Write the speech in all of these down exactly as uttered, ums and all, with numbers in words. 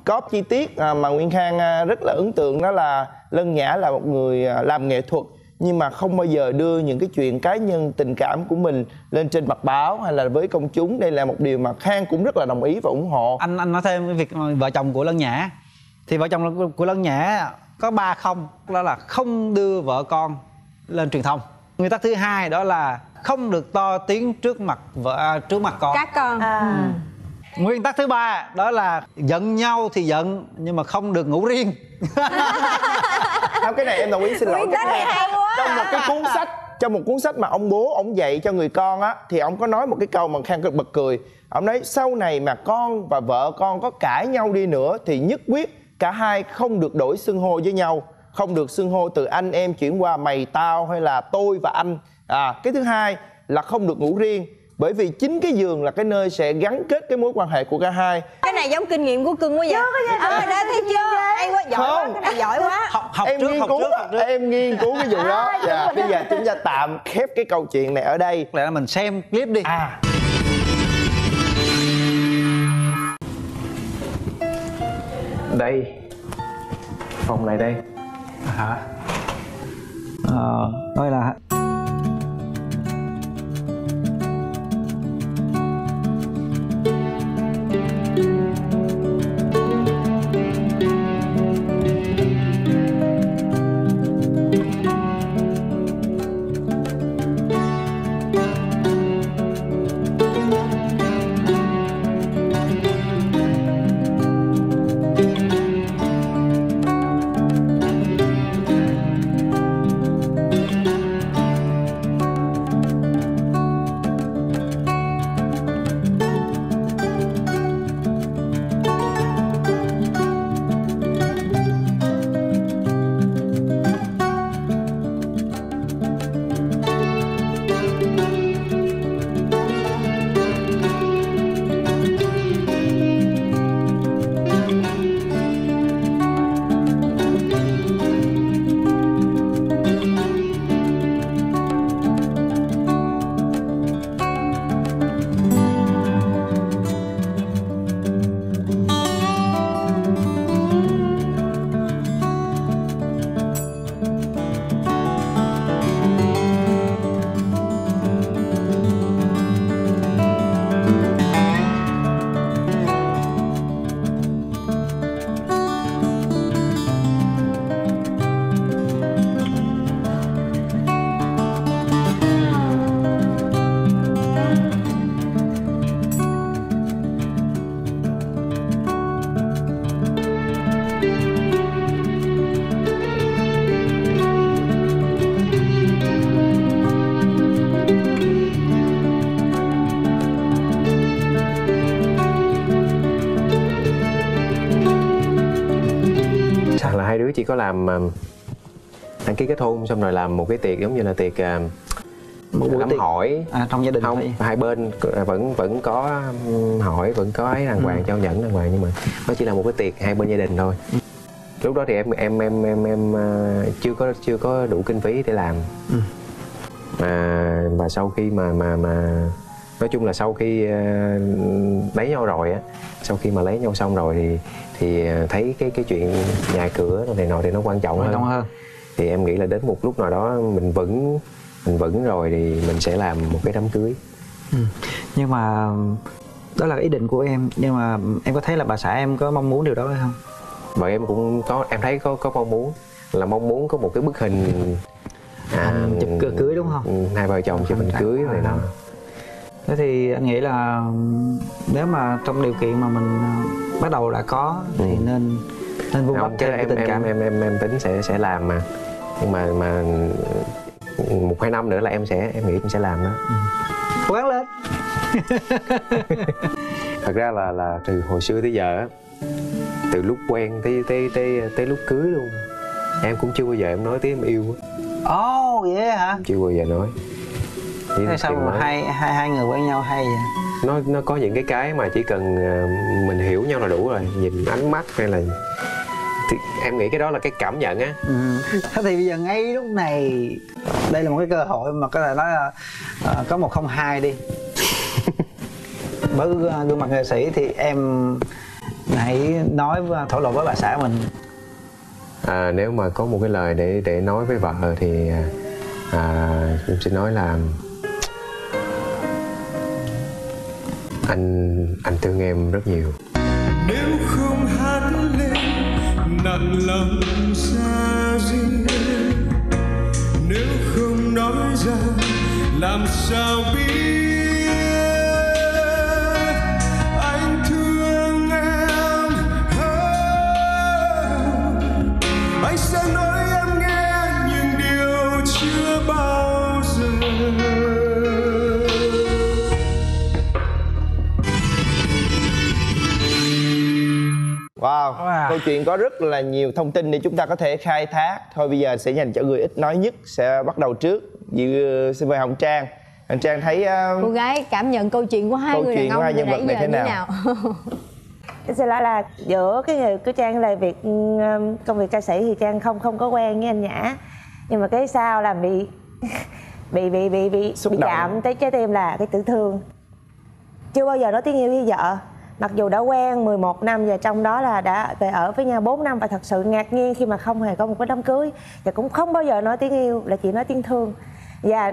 có chi tiết mà Nguyên Khang rất là ấn tượng, đó là Lân Nhã là một người làm nghệ thuật nhưng mà không bao giờ đưa những cái chuyện cá nhân tình cảm của mình lên trên mặt báo hay là với công chúng. Đây là một điều mà Khang cũng rất là đồng ý và ủng hộ. Anh anh nói thêm cái việc vợ chồng của Lân Nhã, thì vợ chồng của Lân Nhã có ba không, đó là không đưa vợ con lên truyền thông. Nguyên tắc thứ hai đó là không được to tiếng trước mặt vợ, trước mặt con, các con. À. Ừ. Nguyên tắc thứ ba đó là giận nhau thì giận nhưng mà không được ngủ riêng. Không, cái này em đồng ý, xin lỗi. Cái này trong một cái cuốn sách, trong một cuốn sách mà ông bố ông dạy cho người con á, thì ông có nói một cái câu mà Khang cực bật cười. Ông nói sau này mà con và vợ con có cãi nhau đi nữa thì nhất quyết cả hai không được đổi xưng hô với nhau, không được xưng hô từ anh em chuyển qua mày tao hay là tôi và anh. À, cái thứ hai là không được ngủ riêng, bởi vì chính cái giường là cái nơi sẽ gắn kết cái mối quan hệ của cả hai. Cái này giống kinh nghiệm của cưng quá vậy. Ờ, đó thấy chưa? Hay quá, giỏi quá, cái này giỏi quá. Học, học em trước, nghiên học cứu, trước, học trước. Em nghiên cứu cái vụ đó. Dạ, bây giờ chúng ta tạm khép cái câu chuyện này ở đây. Lẽ là mình xem clip đi. À. Đây, phòng này đây. Hả? Ờ, đây là hai đứa chỉ có làm đăng ký kết hôn xong rồi làm một cái tiệc giống như là tiệc một buổi đám tiệc hỏi à, trong gia đình không thôi. Hai bên vẫn vẫn có hỏi, vẫn có ấy đàng hoàng, ừ. trao nhẫn đàng hoàng, nhưng mà nó chỉ là một cái tiệc hai bên gia đình thôi. Lúc đó thì em em em em em chưa có chưa có đủ kinh phí để làm. Ừ. Mà và sau khi mà mà mà nói chung là sau khi uh, lấy nhau rồi á, sau khi mà lấy nhau xong rồi thì thì thấy cái cái chuyện nhà cửa này nọ thì nó quan trọng, quan trọng hơn. hơn thì em nghĩ là đến một lúc nào đó mình vững mình vững rồi thì mình sẽ làm một cái đám cưới. Ừ. Nhưng mà đó là ý định của em, nhưng mà em có thấy là bà xã em có mong muốn điều đó hay không? Vợ em cũng có, em thấy có có mong muốn là mong muốn có một cái bức hình à, chụp cưới đúng không? Hai vợ chồng chụp hình cưới này nọ. Thế thì anh nghĩ là nếu mà trong điều kiện mà mình bắt đầu đã có thì ừ. nên nên vun đắp cho em, tình cảm. Em em em em tính sẽ sẽ làm mà, nhưng mà mà một hai năm nữa là em sẽ em nghĩ em sẽ làm đó. Ừ. Cố gắng lên. Thật ra là là từ hồi xưa tới giờ, từ lúc quen tới tới tới tới lúc cưới luôn, em cũng chưa bao giờ em nói tiếng em yêu. Ồ, oh, vậy hả? Chưa bao giờ nói. Thế sao mà hai hai hai người quen nhau hay vậy? Nó nó có những cái cái mà chỉ cần mình hiểu nhau là đủ rồi, nhìn ánh mắt hay là thì em nghĩ cái đó là cái cảm nhận á. Ừ. Thế thì bây giờ ngay lúc này đây là một cái cơ hội mà có thể nói là uh, có một không hai đi. Với gương mặt nghệ sĩ thì em hãy nói thổ lộ với bà xã mình. À, nếu mà có một cái lời để để nói với vợ thì à, em xin nói là anh anh thương em rất nhiều. Nếu không hát lên nặng lòng xa riêng, nếu không nói ra làm sao biết anh thương em hơn. Anh sẽ nói em nghe những điều chưa bao giờ. Wow, Wow. câu chuyện có rất là nhiều thông tin để chúng ta có thể khai thác. Thôi bây giờ sẽ dành cho người ít nói nhất, sẽ bắt đầu trước. Dự xin mời Hồng Trang. Hồng Trang thấy uh, Cô gái cảm nhận câu chuyện của hai câu người chuyện đàn của ông hai từ nhân vật nãy này giờ thế như nào? nào? Em sẽ nói là giữa cái nghề của Trang là việc um, công việc ca sĩ thì Trang không không có quen với anh Nhã, nhưng mà cái sau là bị bị bị bị bị, Xúc bị động. chạm tới trái tim là cái tử thương. Chưa bao giờ nói tiếng yêu với vợ, mặc dù đã quen mười một năm và trong đó là đã về ở với nhau bốn năm, và thật sự ngạc nhiên khi mà không hề có một cái đám cưới và cũng không bao giờ nói tiếng yêu, là chỉ nói tiếng thương. Và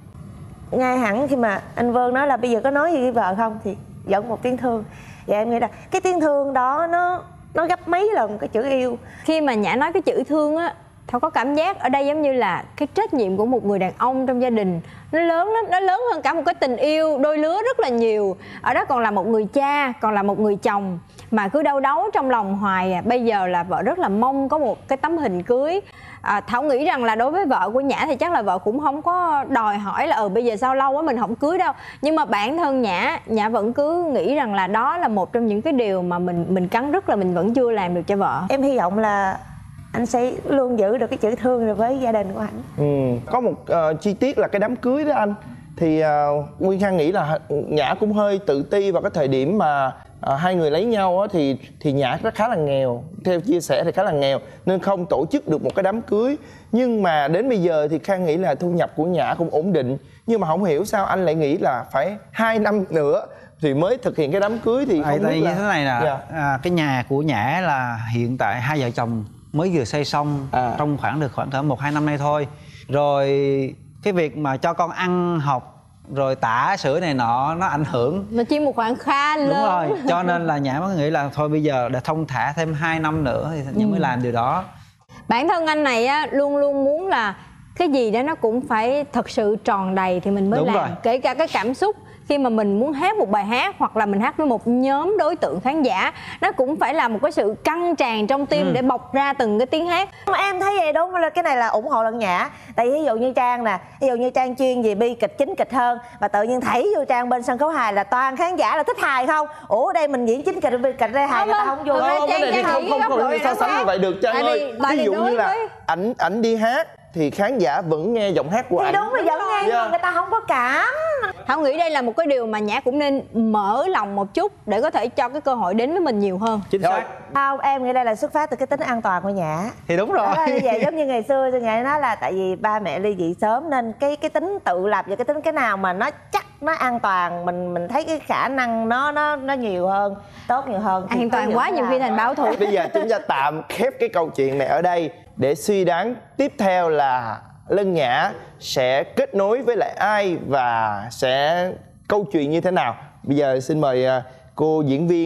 ngay hẳn khi mà anh Vân nói là bây giờ có nói gì với vợ không thì vẫn một tiếng thương, và em nghĩ là cái tiếng thương đó nó nó gấp mấy lần cái chữ yêu. Khi mà Nhã nói cái chữ thương á, Thảo có cảm giác ở đây giống như là cái trách nhiệm của một người đàn ông trong gia đình nó lớn lắm, nó lớn hơn cả một cái tình yêu đôi lứa rất là nhiều. Ở đó còn là một người cha, còn là một người chồng mà cứ đau đáu trong lòng hoài à. Bây giờ là vợ rất là mong có một cái tấm hình cưới. à, Thảo nghĩ rằng là đối với vợ của Nhã thì chắc là vợ cũng không có đòi hỏi là ừ bây giờ sao lâu quá mình không cưới đâu. Nhưng mà bản thân Nhã, Nhã vẫn cứ nghĩ rằng là đó là một trong những cái điều mà mình mình cắn rứt là mình vẫn chưa làm được cho vợ. Em hy vọng là anh sẽ luôn giữ được cái chữ thương rồi với gia đình của anh. ừ, có một uh, chi tiết là cái đám cưới đó anh. Thì uh, Nguyên Khang nghĩ là Nhã cũng hơi tự ti vào cái thời điểm mà uh, hai người lấy nhau á, thì thì Nhã rất khá là nghèo, theo chia sẻ thì khá là nghèo nên không tổ chức được một cái đám cưới. Nhưng mà đến bây giờ thì Khang nghĩ là thu nhập của Nhã cũng ổn định, nhưng mà không hiểu sao anh lại nghĩ là phải hai năm nữa thì mới thực hiện cái đám cưới. Thì Tại không biết như là thế này nè, Dạ. à, cái nhà của Nhã là hiện tại hai vợ chồng mới vừa xây xong À. trong khoảng được khoảng cỡ một hai năm nay thôi. Rồi cái việc mà cho con ăn học rồi tả sữa này nọ nó ảnh hưởng. Nó chiếm một khoản khá lớn. Đúng rồi, cho nên là Nhã mới nghĩ là thôi bây giờ để thông thả thêm hai năm nữa thì Nhã mới làm điều đó. Bản thân anh này á, luôn luôn muốn là cái gì đó nó cũng phải thật sự tròn đầy thì mình mới Đúng làm. rồi. Kể cả cái cảm xúc khi mà mình muốn hát một bài hát hoặc là mình hát với một nhóm đối tượng khán giả, nó cũng phải là một cái sự căng tràn trong tim Ừ. để bộc ra từng cái tiếng hát. Mà em thấy vậy đúng là cái này là ủng hộ lẫn Nhã. Tại vì ví dụ như Trang nè, ví dụ như Trang chuyên về bi kịch chính kịch hơn, và tự nhiên thảy vô Trang bên sân khấu hài là toàn khán giả là thích hài không. Ủa đây mình diễn chính kịch bi kịch đây hài người ta không vui. Thật ra Không, cái này thì Trang không nghĩ không góc không độ thể này so nó sánh khác. như vậy được Trang Tại ơi. vì bà Ví này dụ đối như là với- ảnh ảnh đi hát thì khán giả vẫn nghe giọng hát của Thì ảnh. đúng rồi, vẫn nghe Dạ. nhưng người ta không có cảm. Thảo nghĩ đây là một cái điều mà Nhã cũng nên mở lòng một chút để có thể cho cái cơ hội đến với mình nhiều hơn. Chính Rồi. xác. Không, em nghĩ đây là xuất phát từ cái tính an toàn của Nhã. Thì đúng rồi. Đó là như vậy, giống như ngày xưa tôi Nhã nói là tại vì ba mẹ ly dị sớm nên cái cái tính tự lập và cái tính cái nào mà nó chắc, nó an toàn, mình mình thấy cái khả năng nó nó nó nhiều hơn, tốt nhiều hơn. Thì An có toàn những quá cái nhiều là- khi thành báo thù. Bây giờ chúng ta tạm khép cái câu chuyện này ở đây để suy đoán tiếp theo là Lân Nhã sẽ kết nối với lại ai và sẽ câu chuyện như thế nào. Bây giờ xin mời à, cô diễn viên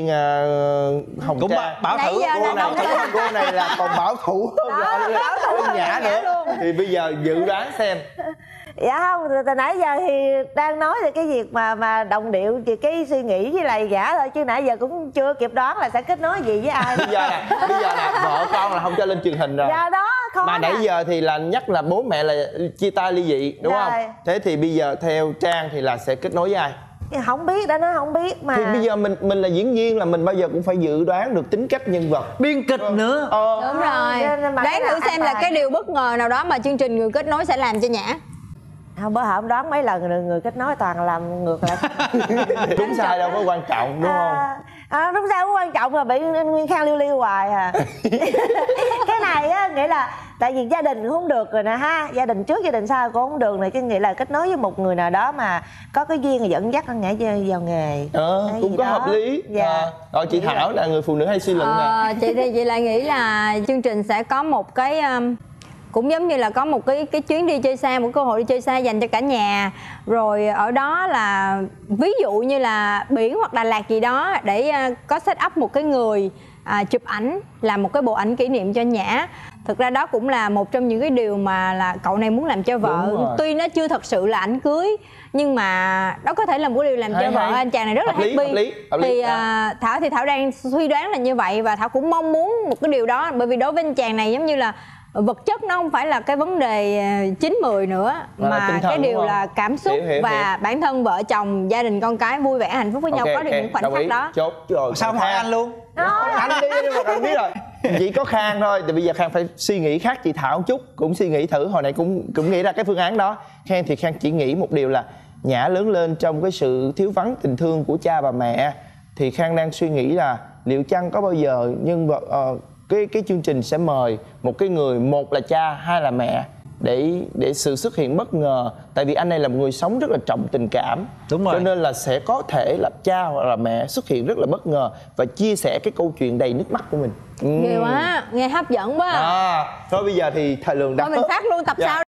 uh, Hồng Cũng Trang. bảo, bảo Nãy thử giờ Cô là này, động tình. cô này là còn bảo thủ hơn là Lân Nhã nữa. Thì bây giờ dự đoán xem. Dạ không, từ, từ nãy giờ thì đang nói về cái việc mà mà đồng điệu về cái suy nghĩ với lại Gã thôi, chứ nãy giờ cũng chưa kịp đoán là sẽ kết nối gì với ai. Bây giờ nè, bây giờ nè, vợ con là không cho lên truyền hình rồi. Dạ đó, khó Mà nãy nè. giờ thì là nhắc là bố mẹ là chia tay ly dị đúng Rồi. không? Thế thì bây giờ theo Trang thì là sẽ kết nối với ai? Không biết, đã nói không biết mà. Thì bây giờ mình mình là diễn viên là mình bao giờ cũng phải dự đoán được tính cách nhân vật. Biên kịch nữa. Ờ. Đúng rồi. Nên mà cái Đoán thử nào xem an là toàn. cái điều bất ngờ nào đó mà chương trình Người Kết Nối sẽ làm cho Nhã. Không, bữa hổm đoán mấy lần người, người kết nối toàn làm ngược lại. Đúng sai đâu có quan trọng đúng không? À, à, đúng sao cũng quan trọng, là bị anh Nguyên Khang liêu liêu hoài à. Cái này á nghĩa là tại vì gia đình cũng không được rồi nè ha, gia đình trước gia đình sau cũng không được này, chứ nghĩ là kết nối với một người nào đó mà có cái duyên dẫn dắt anh nhảy vào nghề. Ờ, cũng có đó. hợp lý. Dạ. À, rồi chị Thảo là người phụ nữ hay suy luận nè. Ờ, chị thì chị lại nghĩ là chương trình sẽ có một cái um, cũng giống như là có một cái cái chuyến đi chơi xa, một cơ hội đi chơi xa dành cho cả nhà. Rồi ở đó là ví dụ như là biển hoặc Đà Lạt gì đó để uh, có set up một cái người à, chụp ảnh, làm một cái bộ ảnh kỷ niệm cho Nhã. Thực ra đó cũng là một trong những cái điều mà là cậu này muốn làm cho vợ. Tuy nó chưa thật sự là ảnh cưới nhưng mà đó có thể là một điều làm hay, cho vợ hay. Anh chàng này rất hợp là lý, happy. Hợp lý, hợp lý. Thì à, Thảo thì Thảo đang suy đoán là như vậy, và Thảo cũng mong muốn một cái điều đó, bởi vì đối với anh chàng này giống như là vật chất nó không phải là cái vấn đề chín mười nữa, mà, mà cái điều là cảm xúc. Hiểu, hiểu, và hiểu. Bản thân vợ chồng, gia đình, con cái vui vẻ hạnh phúc với nhau, okay, có được okay. những khoảnh khắc đó. Chốt rồi. Sao không hỏi anh luôn? Anh đi nhưng mà anh biết rồi. Chỉ có Khang thôi, thì bây giờ Khang phải suy nghĩ khác chị Thảo một chút, cũng suy nghĩ thử. Hồi nãy cũng cũng nghĩ ra cái phương án đó. Khang thì Khang chỉ nghĩ một điều là Nhã lớn lên trong cái sự thiếu vắng tình thương của cha và mẹ, thì Khang đang suy nghĩ là liệu chăng có bao giờ nhân vật uh, cái cái chương trình sẽ mời một cái người, một là cha, hai là mẹ, để để sự xuất hiện bất ngờ. Tại vì anh này là một người sống rất là trọng tình cảm. Đúng rồi. Cho nên là sẽ có thể là cha hoặc là mẹ xuất hiện rất là bất ngờ và chia sẻ cái câu chuyện đầy nước mắt của mình. Ghê quá, nghe hấp dẫn quá. À, thôi bây giờ thì thời lượng đã. Thôi mình phát luôn tập dạ. sau.